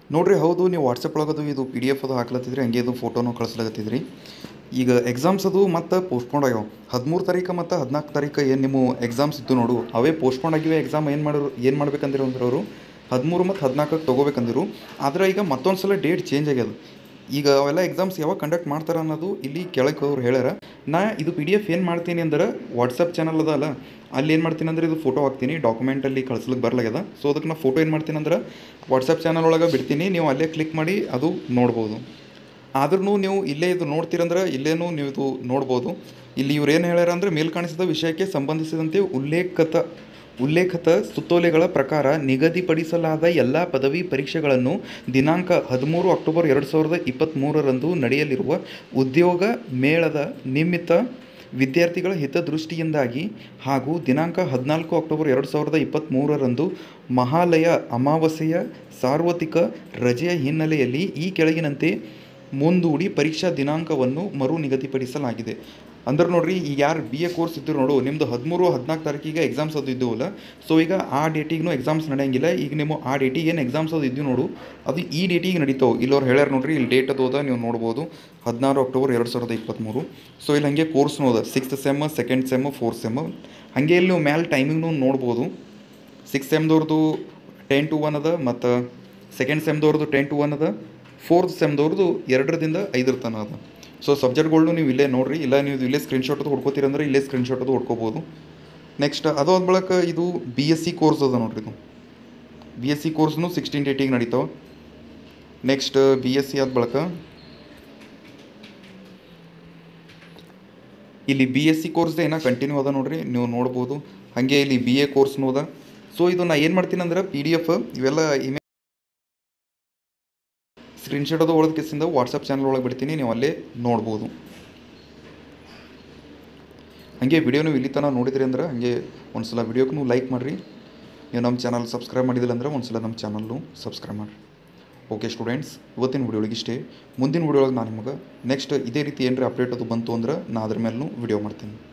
ನೋಡ್ರಿ ಹೌದು ನೀವು ವಾಟ್ಸಪ್ ಒಳಗದು ಇದು ಪಿ ಡಿ ಎಫ್ ಅದು ಹಾಕ್ಲತ್ತಿದ್ರಿ ಹಂಗೆ ಇದು ಫೋಟೋನು ಕಳಿಸ್ಲಾಗತ್ತಿದ್ರಿ. ಈಗ ಎಕ್ಸಾಮ್ಸ್ ಅದು ಮತ್ತು ಪೋಸ್ಟ್ಪೋಂಡ್ ಆಗ್ಯಾವ. 13 ಮತ್ತು 14 ಏನು ನಿಮ್ಮ ಎಕ್ಸಾಮ್ಸ್ ಇದ್ದು ನೋಡು ಅವೇ ಪೋಸ್ಟ್ಪೋಂಡ್ ಆಗಿವೆ. ಎಕ್ಸಾಮ್ ಏನು ಮಾಡ್ಬೇಕಂದಿರು ಅಂದ್ರೆ ಅವರು 13 ಮತ್ತು 14ಕ್ಕೆ ತೊಗೋಬೇಕಂದಿರು. ಆದರೆ ಈಗ ಮತ್ತೊಂದು ಸಲ ಡೇಟ್ ಚೇಂಜ್ ಆಗ್ಯದ. ಈಗ ಅವೆಲ್ಲ ಎಕ್ಸಾಮ್ಸ್ ಯಾವಾಗ ಕಂಡಕ್ಟ್ ಮಾಡ್ತಾರೆ ಅನ್ನೋದು ಇಲ್ಲಿ ಕೆಳಗೆ ಅವ್ರು ಹೇಳ್ಯಾರ. ನಾ ಇದು ಪಿ ಡಿ ಎಫ್ ಏನು ಮಾಡ್ತೀನಿ ಅಂದ್ರೆ ವಾಟ್ಸಪ್ ಚಾನಲ್ ಅದ ಅಲ್ಲ, ಅಲ್ಲಿ ಏನು ಮಾಡ್ತೀನಿ ಅಂದ್ರೆ ಇದು ಫೋಟೋ ಹಾಕ್ತೀನಿ. ಡಾಕ್ಯುಮೆಂಟಲ್ಲಿ ಕಳ್ಸ್ಲಿಕ್ಕೆ ಬರ್ಲಾಗ್ಯದ. ಸೊ ಅದಕ್ಕೆ ನಾ ಫೋಟೋ ಏನು ಮಾಡ್ತೀನಿ ಅಂದ್ರೆ ವಾಟ್ಸಪ್ ಚಾನಲ್ ಒಳಗೆ ಬಿಡ್ತೀನಿ. ನೀವು ಅಲ್ಲೇ ಕ್ಲಿಕ್ ಮಾಡಿ ಅದು ನೋಡ್ಬೋದು. ಆದ್ರೂ ನೀವು ಇಲ್ಲೇ ಇದು ನೋಡ್ತೀರಂದ್ರೆ ಇಲ್ಲೇನು ನೀವು ಇದು ನೋಡ್ಬೋದು. ಇಲ್ಲಿ ಇವ್ರು ಏನು ಹೇಳ್ಯಾರ ಅಂದರೆ ಮೇಲ್ ಕಾಣಿಸಿದ ವಿಷಯಕ್ಕೆ ಸಂಬಂಧಿಸಿದಂತೆ ಉಲ್ಲೇಖಿತ ಸುತ್ತೋಲೆಗಳ ಪ್ರಕಾರ ನಿಗದಿಪಡಿಸಲಾದ ಎಲ್ಲ ಪದವಿ ಪರೀಕ್ಷೆಗಳನ್ನು ದಿನಾಂಕ 13 ಅಕ್ಟೋಬರ್ 2023ರಂದು ನಡೆಯಲಿರುವ ಉದ್ಯೋಗ ಮೇಳದ ನಿಮಿತ್ತ ವಿದ್ಯಾರ್ಥಿಗಳ ಹಿತದೃಷ್ಟಿಯಿಂದಾಗಿ ಹಾಗೂ ದಿನಾಂಕ 14 ಅಕ್ಟೋಬರ್ 2023ರಂದು ಮಹಾಲಯ ಅಮಾವಾಸ್ಯೆಯ ಸಾರ್ವತ್ರಿಕ ರಜೆಯ ಹಿನ್ನೆಲೆಯಲ್ಲಿ ಈ ಕೆಳಗಿನಂತೆ ಮುಂದೂಡಿ ಪರೀಕ್ಷಾ ದಿನಾಂಕವನ್ನು ಮರು ನಿಗದಿಪಡಿಸಲಾಗಿದೆ. ಅಂದ್ರೆ ನೋಡ್ರಿ, ಈಗ ಯಾರು ಬಿ ಎ ಕೋರ್ಸ್ ಇದ್ದರು ನೋಡು, ನಿಮ್ಮದು 13-14 ತಾರೀಕಿಗೆ ಎಕ್ಸಾಮ್ಸ್ ಅದು ಇದ್ದವಲ್ಲ. ಸೊ ಈಗ ಆ ಡೇಟಿಗೂ ಎಕ್ಸಾಮ್ಸ್ ನಡೆಯಂಗಿಲ್ಲ. ಈಗ ನೀವು ಆ ಡೇಟಿಗೆ ಏನು ಎಕ್ಸಾಮ್ಸ್ ಅದು ಇದ್ದೀವಿ ನೋಡು, ಅದು ಈ ಡೇಟಿಗೆ ನಡೀತಾವೆ. ಇಲ್ಲವ್ರು ಹೇಳ್ಯಾರ ನೋಡ್ರಿ, ಇಲ್ಲಿ ಡೇಟ್ ಅದು ಅದ, ನೀವು ನೋಡ್ಬೋದು 16 ಅಕ್ಟೋಬರ್ 2023. ಸೊ ಇಲ್ಲಿ ಹಾಗೆ ಕೋರ್ಸ್ನೂ ಅದ, 6th sem, 2nd sem, 4th sem. ಹಾಗೆ ಇಲ್ಲಿ ನೀವು ಮ್ಯಾಲೆ ಟೈಮಿಂಗ್ನು ನೋಡ್ಬೋದು. 6th ಸೆಮ್ದವ್ರದ್ದು 10 to 1 ಅದ, ಮತ್ತು 2nd ಸೆಮ್ದವ್ರದ್ದು 10 to 1 ಅದ, 4th ಸೆಮ್ದವ್ರದ್ದು 2ರಿಂದ 5 ತನಕ ಅದ. ಸೊ ಸಬ್ಜೆಕ್ಟ್ಗಳ್ನು ನೀವು ಇಲ್ಲೇ ನೋಡಿರಿ. ಇಲ್ಲ ನೀವು ಇಲ್ಲೇ ಸ್ಕ್ರೀನ್ಶಾಟ್ ಅದು ಹೊಡ್ಕೋತೀರಂದ್ರೆ ಇಲ್ಲೇ ಸ್ಕ್ರೀನ್ಶಾಟ್ ಅದು ಹೊಡ್ಕೋಬೋದು. ನೆಕ್ಸ್ಟ್ ಅದಾದ ಬಳಿಕ ಇದು BSc ಕೋರ್ಸ್ ಅದ ನೋಡ್ರಿ. ಇದು BSc ಕೋರ್ಸ್ನು 16 ಡೇಟಿಗೆ ನಡೀತಾವೆ. ನೆಕ್ಸ್ಟ್ BSc ಆದ ಬಳಿಕ ಇಲ್ಲಿ BSc ಕೋರ್ಸ್ದು ಏನೋ ಕಂಟಿನ್ಯೂ ಅದ ನೋಡ್ರಿ, ನೀವು ನೋಡ್ಬೋದು. ಹಾಗೆ ಇಲ್ಲಿ BA ಕೋರ್ಸ್ನೂ ಅದ. ಸೊ ಇದು ನಾ ಏನು ಮಾಡ್ತೀನಿ ಅಂದ್ರೆ PDF ಇವೆಲ್ಲ ಸ್ಕ್ರೀನ್ಶಾಟ್ ಅದು ಒಳಗೆ ಕಿಸಿಂದ ವಾಟ್ಸಪ್ ಚಾನಲ್ ಒಳಗೆ ಬಿಡ್ತೀನಿ, ನೀವು ಅಲ್ಲೇ ನೋಡ್ಬೋದು. ಹಾಗೆ ವಿಡಿಯೋನು ಇಲ್ಲಿ ತನಕ ನೋಡಿದ್ರಿ ಅಂದ್ರೆ ಹಾಗೆ ಒಂದು ಸಲ ವಿಡಿಯೋಕ್ಕೂ ಲೈಕ್ ಮಾಡಿರಿ. ನೀವು ನಮ್ಮ ಚಾನಲ್ ಸಬ್ಸ್ಕ್ರೈಬ್ ಮಾಡಿದಿಲ್ಲ ಅಂದರೆ ಒಂದು ಸಲ ನಮ್ಮ ಚಾನಲ್ನು ಸಬ್ಸ್ಕ್ರೈಬ್ ಮಾಡಿರಿ. ಓಕೆ ಸ್ಟೂಡೆಂಟ್ಸ್, ಇವತ್ತಿನ ವಿಡಿಯೋ ಒಳಗೆ ಇಷ್ಟೇ. ಮುಂದಿನ ವಿಡಿಯೋ ಒಳಗೆ ನಾನು ನಿಮಗೆ ನೆಕ್ಸ್ಟ್ ಇದೇ ರೀತಿ ಏನಾರ ಅಪ್ಡೇಟ್ ಅದು ಬಂತು ಅಂದ್ರೆ ನಾನು ಅದ್ರ ಮೇಲೂ ವಿಡಿಯೋ ಮಾಡ್ತೀನಿ.